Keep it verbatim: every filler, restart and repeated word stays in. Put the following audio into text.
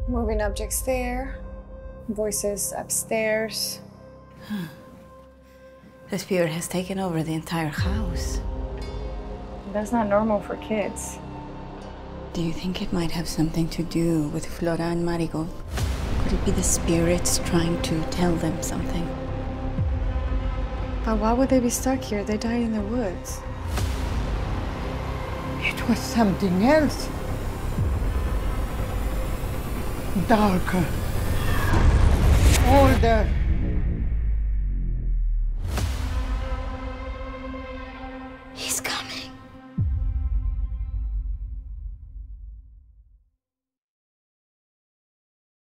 Moving objects there. Voices upstairs. The spirit has taken over the entire house. That's not normal for kids. Do you think it might have something to do with Flora and Marigold? Could it be the spirits trying to tell them something? But why would they be stuck here? They died in the woods. It was something else. Darker. Older.